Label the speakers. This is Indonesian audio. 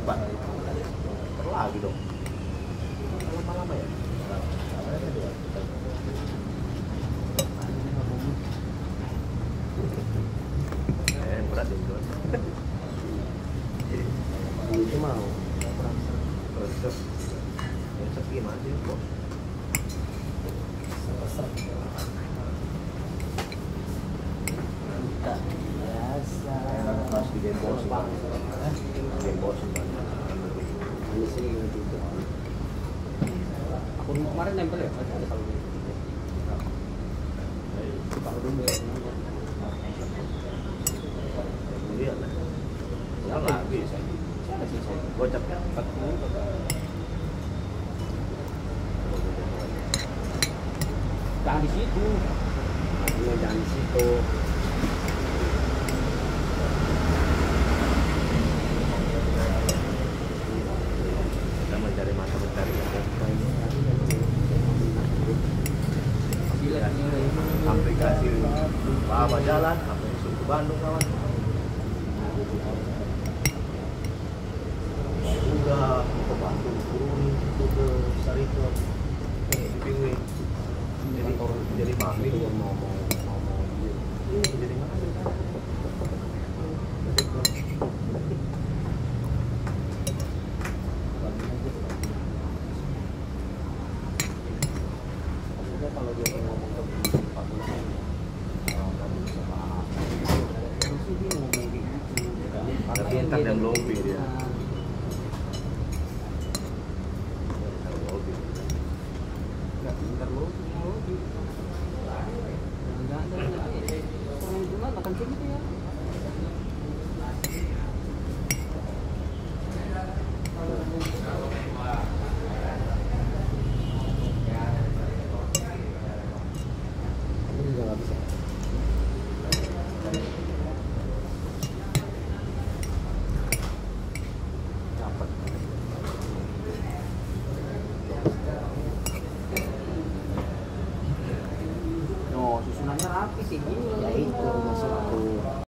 Speaker 1: cepat. Lagi dong. Lama-lama ya. Berat itu. Itu mau. Terus sepi masih kok. Biasa. Pas di depot sih. Depot sih. Ini sih gitu.
Speaker 2: Aku kemarin nempel ya, ada kalau kalau dulu ya.
Speaker 1: Iya lah. Enggak lagi saya.
Speaker 2: Siapa sih saya?
Speaker 1: Gocapnya
Speaker 2: 40. Jangan di situ.
Speaker 1: Jangan di situ. Kita mencari mata mencari aplikasi apa jalan, apa masuk ke Bandung kawan. Udah ke Bandung turun itu ke Sarito, Pingwi. Jadi mami itu mau jadi mami kan. Kalau dia ngomong ke Pak Gusman, terus dia ngomong gitu. Tapi entar yang lobby dia.
Speaker 2: Ntar lobby. Jangan makan gitu ya.
Speaker 1: Ini juga nggak bisa. Dapat.
Speaker 2: No, susunannya rapi sih.
Speaker 1: Ya itu maksud aku.